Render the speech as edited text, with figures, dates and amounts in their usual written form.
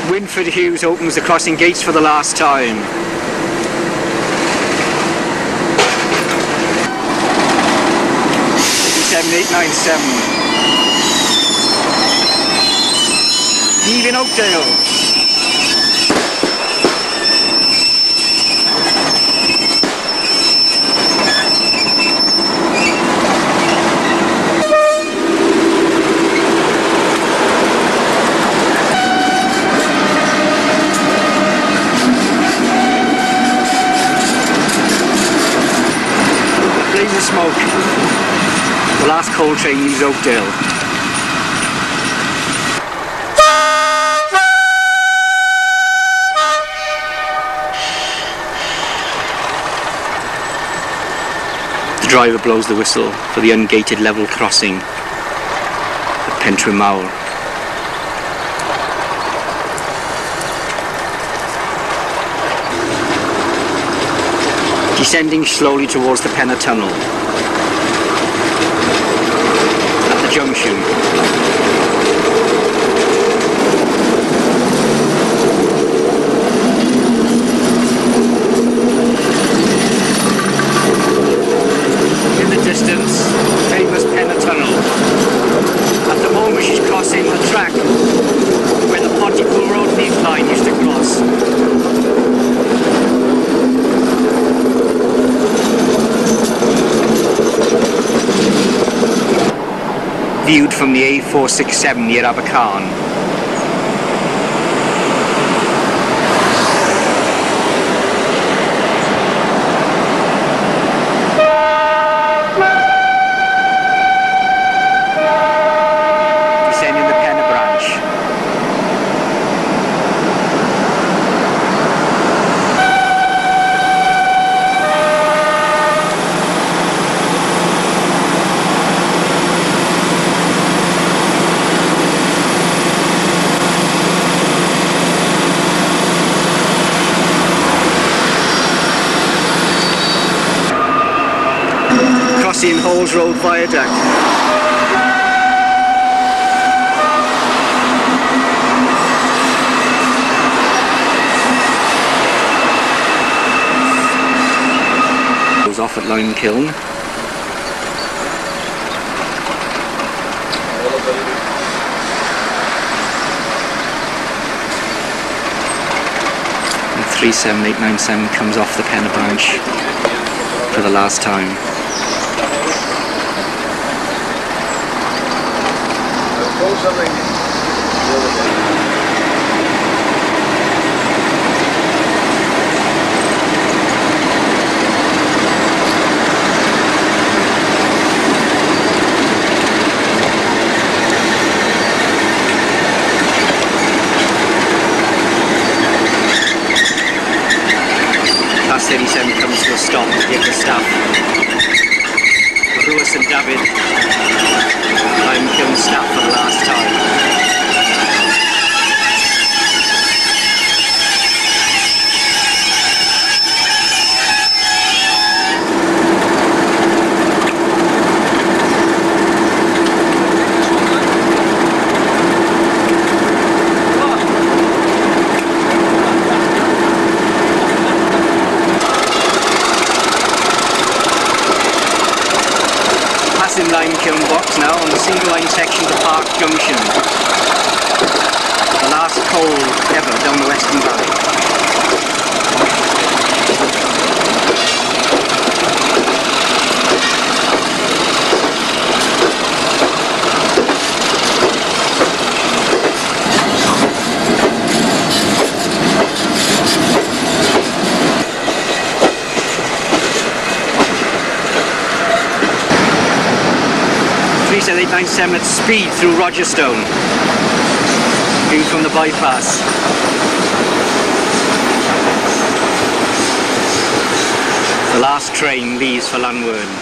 Winford Hughes opens the crossing gates for the last time. Leaving Oakdale. Blaze of smoke. The last coal train leaves Oakdale. The driver blows the whistle for the ungated level crossing at Pentwynmawr. Descending slowly towards the Pennar tunnel. At the junction. In the distance, famous Pennar tunnel. At the moment she's crossing the track where the Pontypool Road leaf line used to cross. Viewed from the A467 near Abercarn. Descending the Pennar branch. Crossing Halls Road Viaduct. Goes off at Lime Kiln. And 37897 comes off the Pennar branch for the last time. Class 37 comes to a stop to give the staff Lewis and David Lime Kiln staff for the last time. Passing Lime Kiln box now on the single line section to Park Junction. The last coal ever down the Western Valley. Risca 897 at speed through Rogerstone, viewed from the bypass. The last train leaves for Llanwern.